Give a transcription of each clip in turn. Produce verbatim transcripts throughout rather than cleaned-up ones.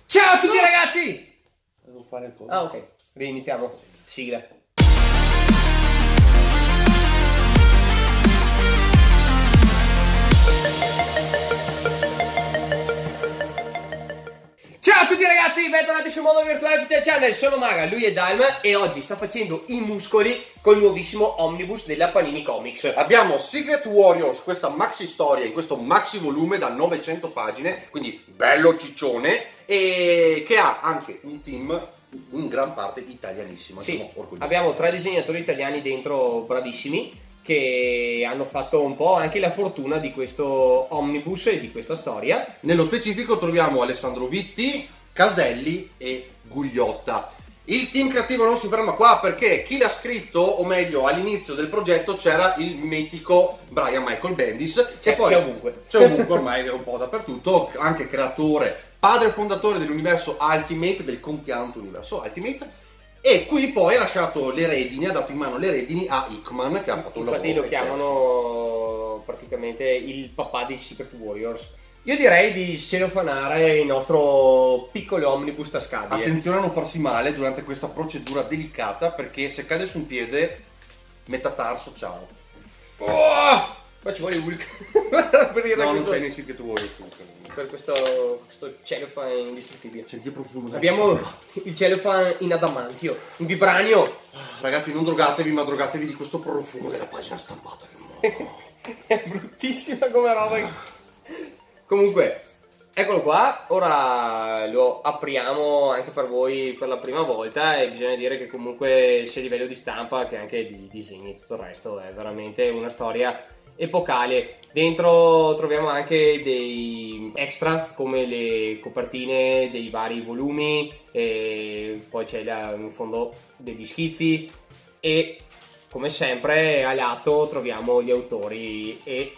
Ciao a tutti ragazzi! Devo fare il coso. Ah ok, reiniziamo. Sigla. Ciao a tutti ragazzi, bentornati sul Mondo Virtuale Official Channel, sono Maga, lui è Dalm e oggi sta facendo i muscoli col nuovissimo omnibus della Panini Comics. Abbiamo Secret Warriors, questa maxi storia in questo maxi volume da novecento pagine, quindi bello ciccione, e che ha anche un team in gran parte italianissimo. Sì, siamo orgogliosi. abbiamo tre disegnatori italiani dentro bravissimi che hanno fatto un po' anche la fortuna di questo omnibus e di questa storia. Nello specifico troviamo Alessandro Vitti, Caselli e Gugliotta. Il team creativo non si ferma qua perché chi l'ha scritto, o meglio all'inizio del progetto c'era il mitico Brian Michael Bendis, C'è, che poi c'è ovunque. c'è ovunque ormai, è un po' dappertutto, anche creatore, padre fondatore dell'universo Ultimate, del compianto universo Ultimate. E qui poi ha lasciato le redini, ha dato in mano le redini a Hickman, che ha fatto un lavoro. Infatti lo chiamano praticamente il papà dei Secret Warriors. Io direi di scelofanare il nostro piccolo omnibus tascabile. Attenzione a non farsi male durante questa procedura delicata, perché se cade su un piede, metatarso, ciao. Oh! Ma ci vuole Hulk per dire No, non questo, c'è nei Secret Warriors. per questo, questo cellophane indistruttibile. Senti che profumo. Abbiamo il cellophane in adamantio, in vibranio. Ragazzi, non drogatevi, ma drogatevi di questo profumo della pagina stampata. È bruttissima come roba. Comunque, eccolo qua, ora lo apriamo anche per voi per la prima volta e bisogna dire che comunque sia a livello di stampa che anche di disegni e tutto il resto è veramente una storia epocale. Dentro troviamo anche dei extra come le copertine dei vari volumi, e poi c'è la, in fondo degli schizzi e come sempre a lato troviamo gli autori e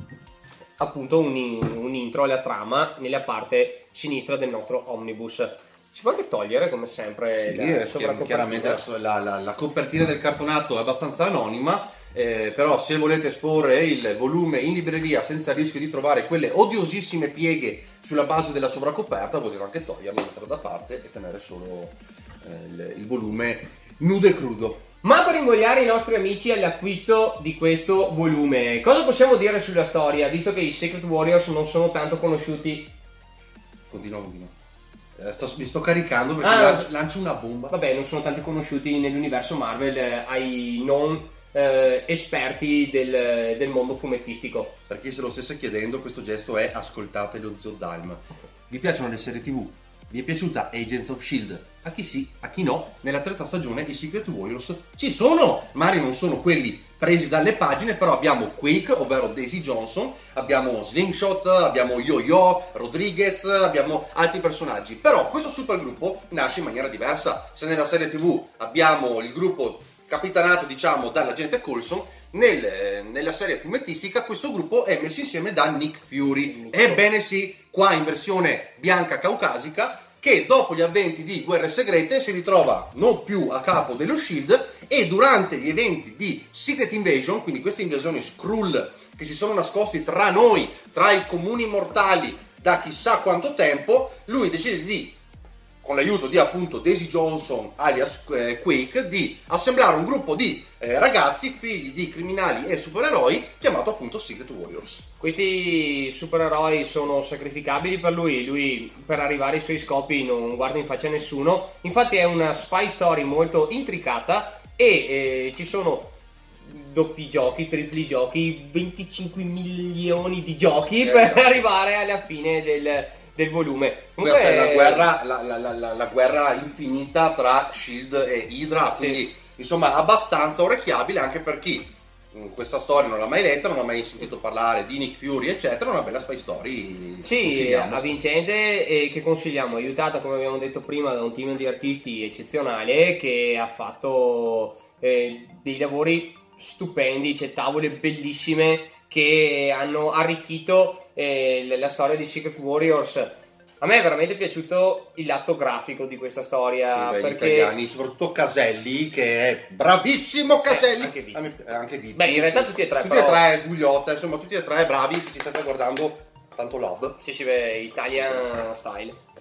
appunto un, un intro alla trama nella parte sinistra del nostro omnibus. Si può anche togliere come sempre Sì, la eh, sovracopertura. chiaramente la, la, la, la copertina del cartonato è abbastanza anonima, eh, però se volete esporre il volume in libreria senza il rischio di trovare quelle odiosissime pieghe sulla base della sovracoperta, potete anche toglierlo, metterlo da parte e tenere solo eh, il, il volume nudo e crudo. Ma per invogliare i nostri amici all'acquisto di questo volume, cosa possiamo dire sulla storia, visto che i Secret Warriors non sono tanto conosciuti? Continua, continua. Eh, sto, mi sto caricando perché Ah, lancio, lancio una bomba. Vabbè, non sono tanto conosciuti nell'universo Marvel eh, ai non eh, esperti del, del mondo fumettistico. Per chi se lo stesse chiedendo, questo gesto è ascoltate lo zio Dalm. Vi piacciono le serie tv? Vi è piaciuta Agents of Shield? A chi sì, a chi no. Nella terza stagione i Secret Warriors ci sono, magari non sono quelli presi dalle pagine, però abbiamo Quake, ovvero Daisy Johnson, abbiamo Slingshot, abbiamo Yo-Yo, Rodriguez, abbiamo altri personaggi. Però questo supergruppo nasce in maniera diversa. Se nella serie tv abbiamo il gruppo capitanato, diciamo, dall'agente Coulson, nel, nella serie fumettistica questo gruppo è messo insieme da Nick Fury. Ebbene sì, qua in versione bianca caucasica, che dopo gli avventi di Guerre Segrete si ritrova non più a capo dello Shield e durante gli eventi di Secret Invasion, quindi queste invasioni Skrull che si sono nascosti tra noi, tra i comuni mortali da chissà quanto tempo, lui decide di, con l'aiuto di appunto Daisy Johnson alias eh, Quake, di assemblare un gruppo di eh, ragazzi figli di criminali e supereroi chiamato appunto Secret Warriors. Questi supereroi sono sacrificabili per lui, lui per arrivare ai suoi scopi non guarda in faccia a nessuno, infatti è una spy story molto intricata e eh, ci sono doppi giochi, tripli giochi, venticinque milioni di giochi eh, per no. arrivare alla fine del, del volume. Comunque c'è la guerra, la, la, la, la guerra infinita tra Shield e Hydra, quindi sì, insomma abbastanza orecchiabile anche per chi questa storia non l'ha mai letta, non ha mai sentito parlare di Nick Fury eccetera. Una bella spy story, sì, avvincente e che consigliamo, aiutata come abbiamo detto prima da un team di artisti eccezionale che ha fatto eh, dei lavori stupendi, c'è tavole bellissime che hanno arricchito eh, la storia di Secret Warriors. A me è veramente piaciuto il lato grafico di questa storia, sì, beh, perché gli italiani, soprattutto Caselli, che è bravissimo Caselli, eh, anche Vitti. Me, anche Vitti. Beh, in realtà tutti e tre, tutti però... e tre, Gugliotta, insomma tutti e tre bravi, se ci state guardando tanto love. Sì, si vede Italian style.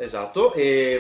esatto,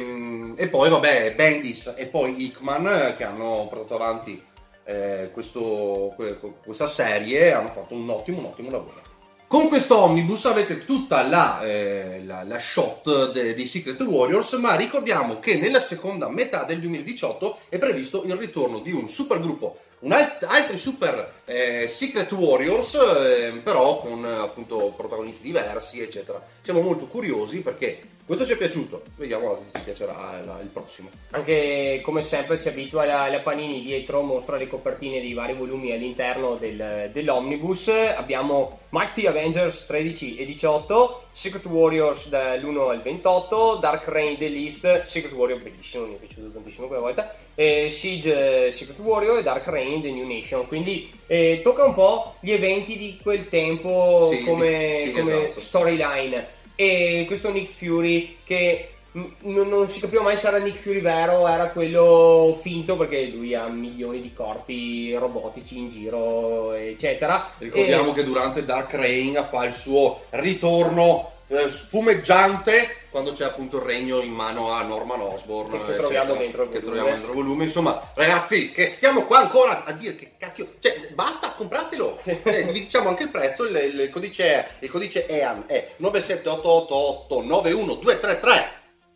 e, e poi vabbè Bendis e poi Hickman che hanno portato avanti eh, questo, questa serie, hanno fatto un ottimo, un ottimo lavoro. Con questo omnibus avete tutta la, eh, la, la shot de, dei Secret Warriors, ma ricordiamo che nella seconda metà del duemiladiciotto è previsto il ritorno di un supergruppo, un alt- altri super eh, Secret Warriors, eh, però con appunto protagonisti diversi, eccetera. Siamo molto curiosi perché questo ci è piaciuto, vediamo se ci piacerà il, il prossimo. Anche come sempre ci abitua la, la Panini dietro, mostra le copertine dei vari volumi all'interno del, dell'omnibus. Abbiamo Mighty Avengers tredici e diciotto, Secret Warriors dall'uno al ventotto, Dark Reign dell'East, Secret Warrior bellissimo, mi è piaciuto tantissimo quella volta, e Siege eh, Secret Warrior e Dark Reign The New Nation, quindi eh, tocca un po' gli eventi di quel tempo sì, come, sì, come esatto. storyline. E questo Nick Fury che n- non si capiva mai se era Nick Fury vero o era quello finto, perché lui ha milioni di corpi robotici in giro eccetera. Ricordiamo e... che durante Dark Reign fa il suo ritorno eh, spumeggiante quando c'è appunto il regno in mano a Norman Osborn, che, che troviamo dentro il che volume. troviamo dentro il volume. Insomma, ragazzi, che stiamo qua ancora a dire che cacchio, cioè basta, compratelo. eh, vi diciamo anche il prezzo, il, il codice è, il codice E A N è nove sette otto otto otto nove uno due tre tre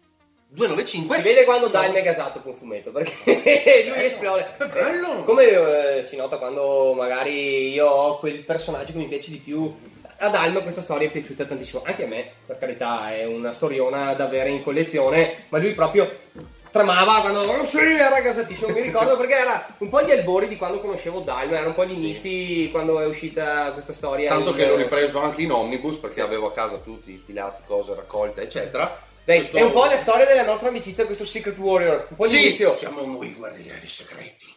due nove cinque. Si vede quando Dalme è gasato con fumetto, perché lui esplode. È bello. Come eh, si nota quando magari io ho quel personaggio che mi piace di più. A Dalma questa storia è piaciuta tantissimo, anche a me, per carità, è una storiona da avere in collezione, ma lui proprio tremava quando oh, sì, era gasatissimo, mi ricordo, perché era un po' gli albori di quando conoscevo Dalma, era un po' gli inizi sì. quando è uscita questa storia. Tanto in... che l'ho ripreso anche in omnibus perché avevo a casa tutti stilati, cose raccolte, eccetera. Dai, questo... è un po' la storia della nostra amicizia questo Secret Warrior, un po' sì, l'inizio. Siamo noi guerrieri segreti.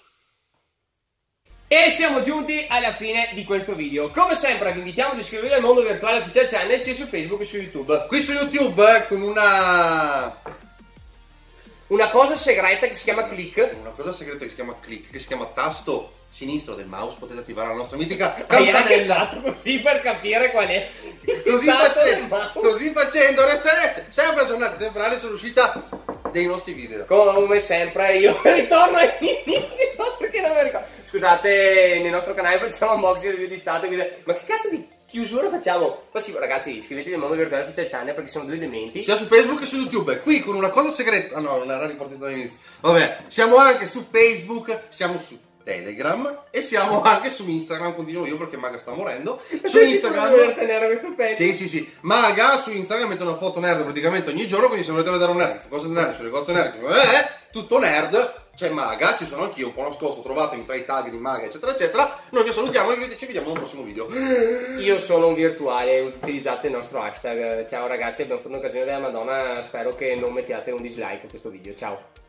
E siamo giunti alla fine di questo video. Come sempre vi invitiamo ad iscrivervi al Mondo Virtuale Official Channel sia su Facebook che su YouTube. Qui su YouTube eh, con una... Una cosa segreta che si chiama click. Una cosa segreta che si chiama click, che si chiama tasto sinistro del mouse, potete attivare la nostra mitica Hai anche campanella. fatto così per capire qual è Così, il tasto del face... mouse. così facendo resterete sempre aggiornati temporali sull'uscita dei nostri video. Come sempre io ritorno all'inizio perché non mi ricordo. Scusate, nel nostro canale facciamo unboxing review di Stato e video. Ma che cazzo di chiusura facciamo? Ma sì, ragazzi, iscrivetevi al Mondo Virtuale Official Channel perché siamo due dementi. Sia su Facebook che su YouTube. Qui con una cosa segreta. Ah no, non era riportato all'inizio. Vabbè, siamo anche su Facebook, siamo su Telegram e siamo anche su Instagram. Continuo io perché Maga sta morendo. Su Instagram per tenere questo pezzo. Sì, sì, sì. Maga su Instagram mette una foto nerd praticamente ogni giorno, quindi se volete vedere un nerd, cose nerd, sulle cose nerd, eh, tutto nerd. C'è Maga, ci sono anch'io un po' nascosto, trovatemi tra i tag di Maga, eccetera, eccetera. Noi vi salutiamo e ci vediamo nel prossimo video. Io sono un virtuale, utilizzate il nostro hashtag. Ciao ragazzi, abbiamo fatto un'occasione della Madonna, spero che non mettiate un dislike a questo video. Ciao.